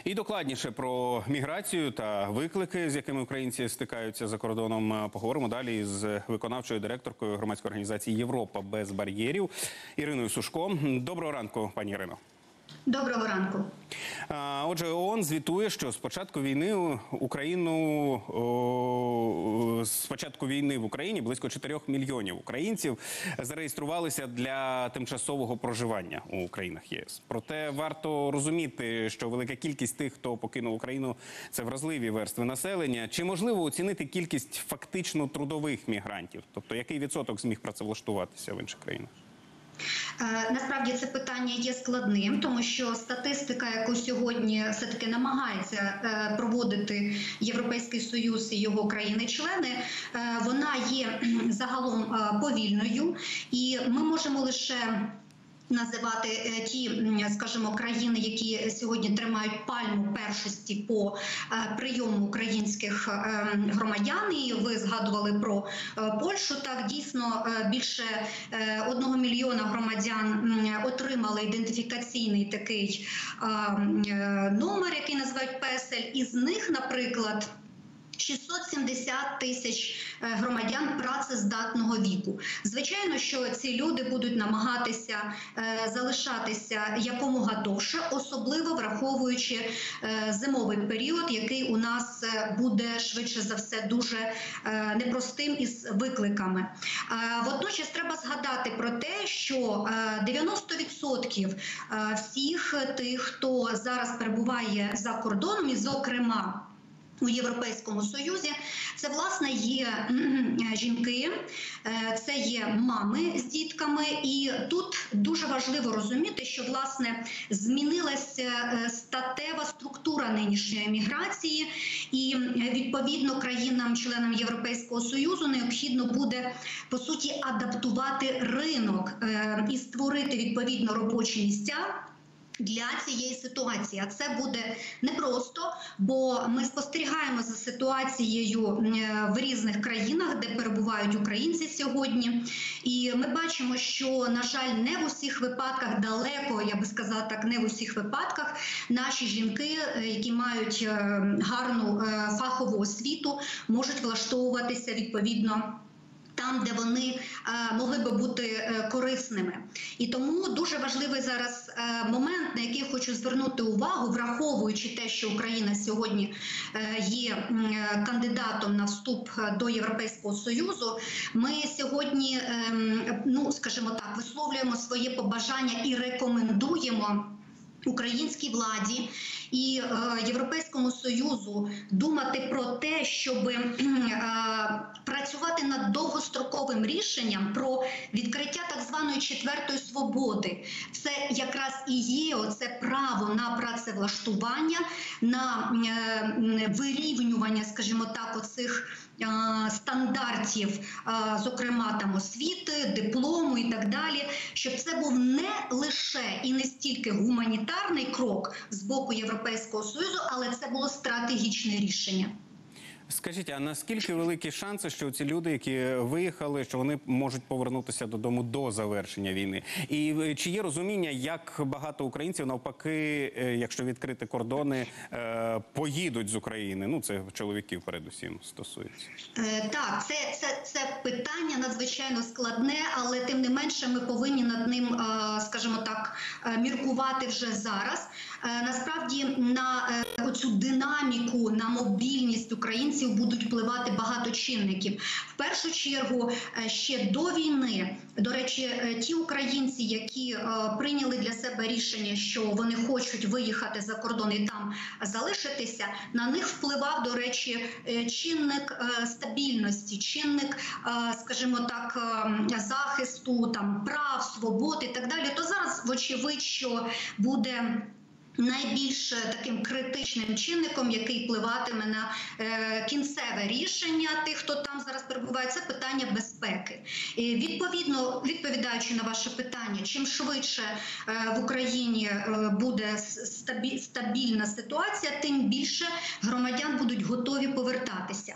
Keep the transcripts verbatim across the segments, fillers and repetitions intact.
І докладніше про міграцію та виклики, з якими українці стикаються за кордоном, поговоримо далі з виконавчою директоркою громадської організації «Європа без бар'єрів» Іриною Сушко. Доброго ранку, пані Ірино. Доброго ранку. Отже, ООН звітує, що з початку війни Україну з початку війни в Україні близько чотирьох мільйонів українців зареєструвалися для тимчасового проживання у країнах ЄС. Проте варто розуміти, що велика кількість тих, хто покинув Україну, це вразливі верстви населення. Чи можливо оцінити кількість фактично трудових мігрантів? Тобто, який відсоток зміг працевлаштуватися в інших країнах? Насправді це питання є складним, тому що статистика, яку сьогодні все-таки намагається проводити Європейський Союз і його країни-члени, вона є загалом повільною, і ми можемо лише називати ті, скажімо, країни, які сьогодні тримають пальму першості по прийому українських громадян. І ви згадували про Польщу. Так, дійсно, більше одного мільйона громадян отримали ідентифікаційний такий номер, який називають песель. Із них, наприклад, шістсот сімдесят тисяч громадян працездатного віку. Звичайно, що ці люди будуть намагатися е, залишатися якомога довше, особливо враховуючи е, зимовий період, який у нас буде швидше за все дуже е, непростим із викликами. Е, водночас треба згадати про те, що е, дев'яносто відсотків всіх тих, хто зараз перебуває за кордоном, і зокрема у Європейському Союзі, це, власне, є жінки, це є мами з дітками. І тут дуже важливо розуміти, що, власне, змінилася статева структура нинішньої міграції, і, відповідно, країнам-членам Європейського Союзу необхідно буде, по суті, адаптувати ринок і створити, відповідно, робочі місця для цієї ситуації. А це буде непросто, бо ми спостерігаємо за ситуацією в різних країнах, де перебувають українці сьогодні. І ми бачимо, що, на жаль, не в усіх випадках, далеко, я би сказала так, не в усіх випадках, наші жінки, які мають гарну фахову освіту, можуть влаштовуватися відповідно там, де вони е, могли би бути е, корисними. І тому дуже важливий зараз е, момент, на який хочу звернути увагу, враховуючи те, що Україна сьогодні е, є е, кандидатом на вступ до Європейського Союзу. Ми сьогодні, е, ну, скажімо так, висловлюємо своє побажання і рекомендуємо українській владі і е, Європейському Союзу думати про те, щоб е, працювати над довгостроковим рішенням про відкриття так званої четвертої свободи. Це якраз і є оце право на працевлаштування, на е, вирівнювання, скажімо так, оцих е, стандартів, е, зокрема там освіти, диплому і так далі, щоб це був не лише і не стільки гуманітарний крок з боку Європейського Союзу, але це було стратегічне рішення. Скажіть, а наскільки великі шанси, що ці люди, які виїхали, що вони можуть повернутися додому до завершення війни? І чи є розуміння, як багато українців, навпаки, якщо відкрити кордони, поїдуть з України? Ну, це чоловіків передусім стосується. Е, так, це, це, це питання надзвичайно складне, але тим не менше ми повинні над ним, скажімо так, міркувати вже зараз. Насправді на цю динаміку, на мобільність українців будуть впливати багато чинників. В першу чергу, ще до війни, до речі, ті українці, які прийняли для себе рішення, що вони хочуть виїхати за кордон і там залишитися, на них впливав, до речі, чинник стабільності, чинник, скажімо так, захисту, там, прав, свобод і так далі. То зараз, вочевидь, що буде найбільш таким критичним чинником, який впливатиме на е, кінцеве рішення тих, хто там зараз перебуває, це питання безпеки. І відповідно, відповідаючи на ваше питання, чим швидше е, в Україні е, буде стабіль, стабільна ситуація, тим більше громадян будуть готові повертатися.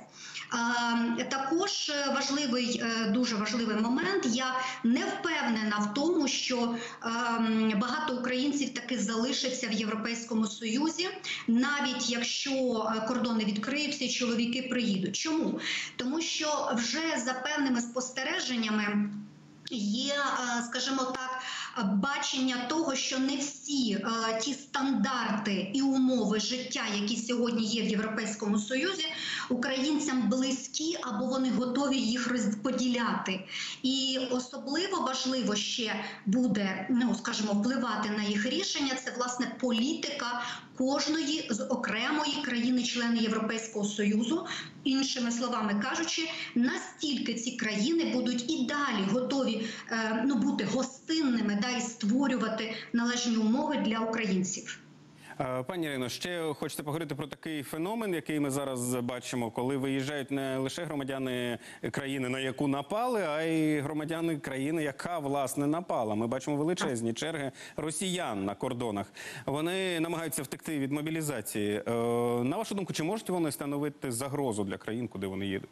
Е, також важливий, е, дуже важливий момент, я не впевнена в тому, що е, багато українців таки залишаться в Європі Європейському Союзі, навіть якщо кордони відкриються, чоловіки приїдуть. Чому? Тому що вже за певними спостереженнями є, скажімо так, бачення того, що не всі е, ті стандарти і умови життя, які сьогодні є в Європейському Союзі, українцям близькі або вони готові їх розподіляти. І особливо важливо ще буде, ну, скажімо, впливати на їх рішення, це, власне, політика кожної з окремої країни-члени Європейського Союзу. Іншими словами кажучи, настільки ці країни будуть і далі готові е, ну, бути гостинними, да, і створювати належні умови для українців. Пані Ірино, ще хочете поговорити про такий феномен, який ми зараз бачимо, коли виїжджають не лише громадяни країни, на яку напали, а й громадяни країни, яка, власне, напала. Ми бачимо величезні черги росіян на кордонах. Вони намагаються втекти від мобілізації. На вашу думку, чи можуть вони становити загрозу для країн, куди вони їдуть?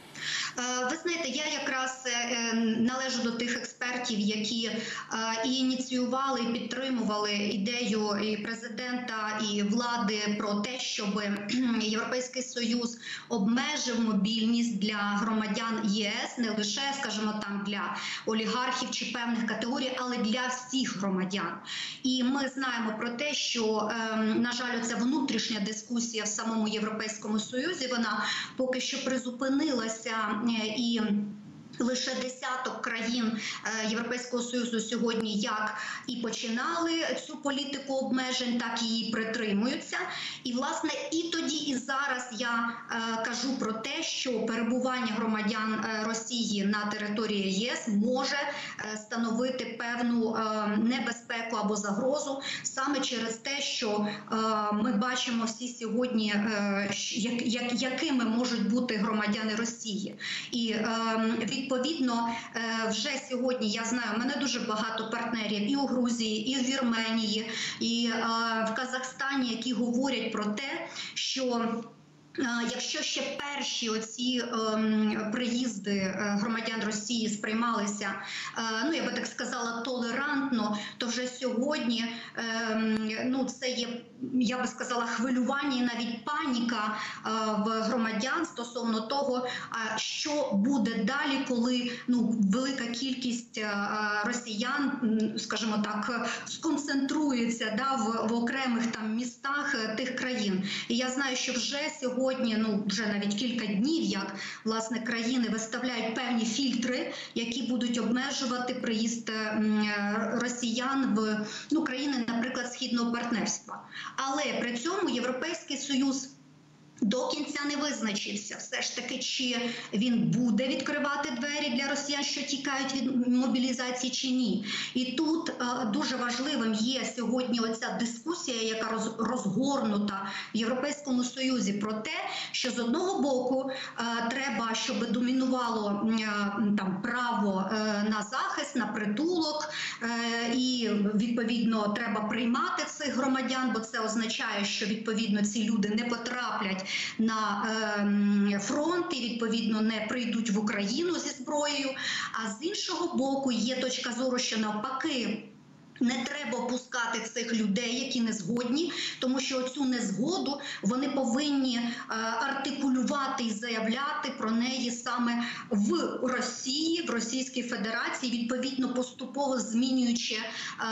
Ви знаєте, я якраз належу до тих експертів, які і ініціювали, і підтримували ідею і президента, і влади про те, щоб Європейський Союз обмежив мобільність для громадян ЄС, не лише, скажімо, там для олігархів чи певних категорій, але для всіх громадян. І ми знаємо про те, що, на жаль, ця внутрішня дискусія в самому Європейському Союзі, вона поки що призупинилася. І лише десяток країн Європейського Союзу сьогодні як і починали цю політику обмежень, так і її притримуються. І, власне, і тоді, і зараз я е, кажу про те, що перебування громадян Росії на території ЄС може е, становити певну е, небезпеку або загрозу саме через те, що е, ми бачимо всі сьогодні, е, як, як, якими можуть бути громадяни Росії. І е, відповідно, вже сьогодні, я знаю, в мене дуже багато партнерів і у Грузії, і в Вірменії, і в Казахстані, які говорять про те, що якщо ще перші оці ем, приїзди громадян Росії сприймалися, е, ну я би так сказала, толерантно, то вже сьогодні ем, ну це є, я би сказала, хвилювання і навіть паніка е, в громадян стосовно того, а що буде далі, коли ну велика кількість е, росіян, скажімо так, сконцентрується да, в, в окремих там містах е, тих країн. І я знаю, що вже сьогодні Сьогодні, ну, вже навіть кілька днів, як, власне, країни виставляють певні фільтри, які будуть обмежувати приїзд росіян в, ну, країни, наприклад, Східного партнерства. Але при цьому Європейський Союз до кінця не визначився все ж таки, чи він буде відкривати двері для росіян, що тікають від мобілізації, чи ні. І тут е, дуже важливим є сьогодні оця дискусія, яка роз, розгорнута в Європейському Союзі про те, що з одного боку е, треба, щоб домінувало е, там право е, на захист, на притулок, е, і відповідно треба приймати цих громадян, бо це означає, що відповідно ці люди не потраплять на е, фронт і, відповідно, не прийдуть в Україну зі зброєю. А з іншого боку є точка зору, що навпаки, не треба опускати цих людей, які не згодні, тому що цю незгоду вони повинні е, артикулювати і заявляти про неї саме в Росії, в Російській Федерації, відповідно поступово змінюючи е,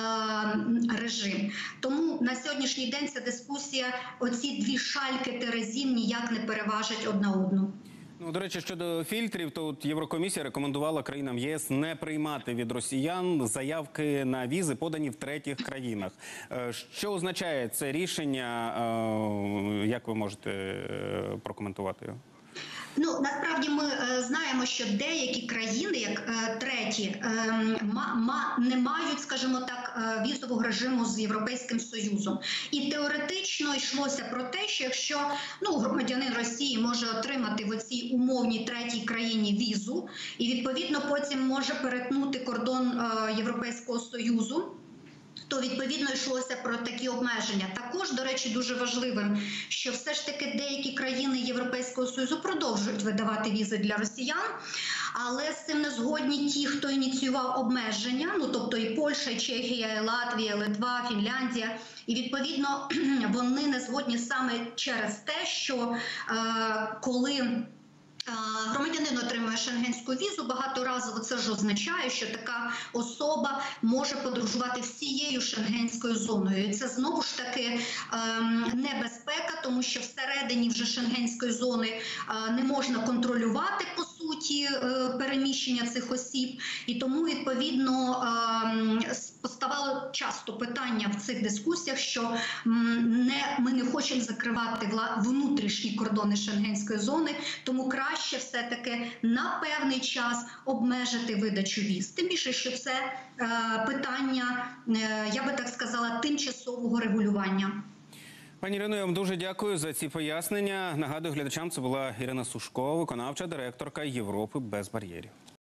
режим. Тому на сьогоднішній день ця дискусія, оці дві шальки терезів ніяк не переважать одна одну. Ну, до речі, щодо фільтрів, то от Єврокомісія рекомендувала країнам ЄС не приймати від росіян заявки на візи, подані в третіх країнах. Що означає це рішення? Як ви можете прокоментувати його? Ну, насправді ми е, знаємо, що деякі країни, як е, треті, е, ма, ма, не мають, скажімо так, е, візового режиму з Європейським Союзом. І теоретично йшлося про те, що якщо ну, громадянин Росії може отримати в цій умовній третій країні візу, і відповідно потім може перетнути кордон е, Європейського Союзу, то відповідно йшлося про такі обмеження. Також, до речі, дуже важливим, що все ж таки деякі країни Європейського Союзу продовжують видавати візи для росіян, але з цим не згодні ті, хто ініціював обмеження, ну тобто і Польща, і Чехія, і Латвія, і Литва, Фінляндія. І відповідно вони не згодні саме через те, що е, коли громадянин отримує шенгенську візу, багаторазово це ж означає, що така особа може подорожувати всією шенгенською зоною. І це знову ж таки небезпека, тому що всередині вже шенгенської зони не можна контролювати, по суті, переміщення цих осіб. І тому, відповідно, поставало часто питання в цих дискусіях, що не, ми не хочемо закривати внутрішні кордони шенгенської зони, тому краще Краще все-таки на певний час обмежити видачу віз. Тим більше, що це е, питання, е, я би так сказала, тимчасового регулювання. Пані Ірино, я вам дуже дякую за ці пояснення. Нагадую глядачам, це була Ірина Сушко, виконавча директорка Європи без бар'єрів.